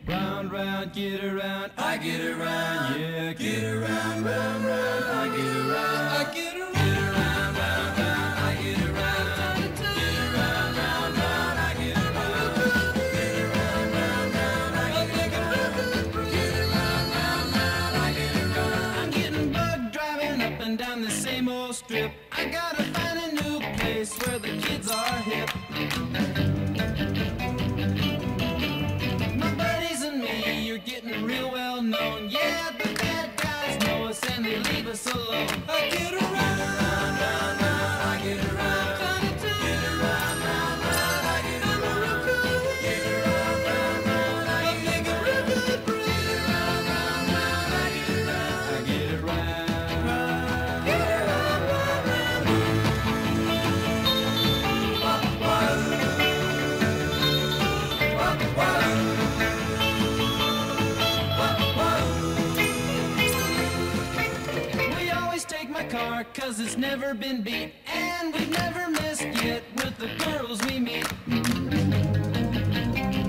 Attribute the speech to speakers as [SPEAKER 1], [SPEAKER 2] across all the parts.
[SPEAKER 1] Round, round, get around, I get around, yeah, get around, round, round, I get around, I get around, get around, round, round, I get around, get around, round, round, I get around, get around, round, round, I get around, get around, round, round, I get around. I'm getting bugged driving up and down the same old strip. I gotta find a new place where the kids are hip. Getting real well known, yeah, the bad guys know us and they leave us alone. I get around, round, round, round, I get around, get around, round, round, I get around, get around, round, round, I get around, get around, round, round, I get around, I get around, get around, round, round, round. Car, cause it's never been beat, and we've never missed yet with the girls we meet.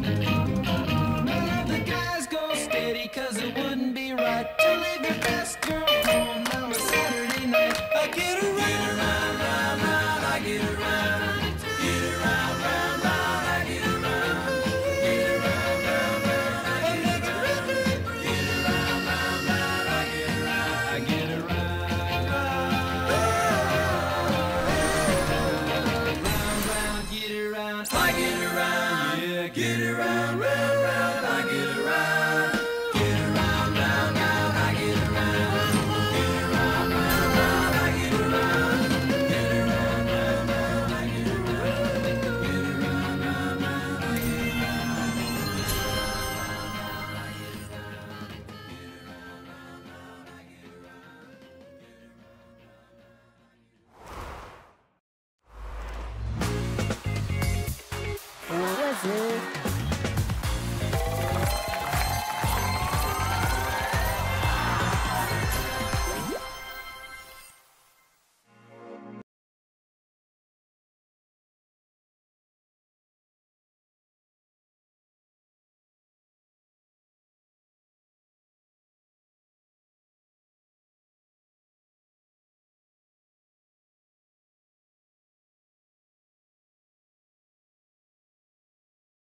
[SPEAKER 1] None of the guys go steady, cause it wouldn't be right to leave your best girl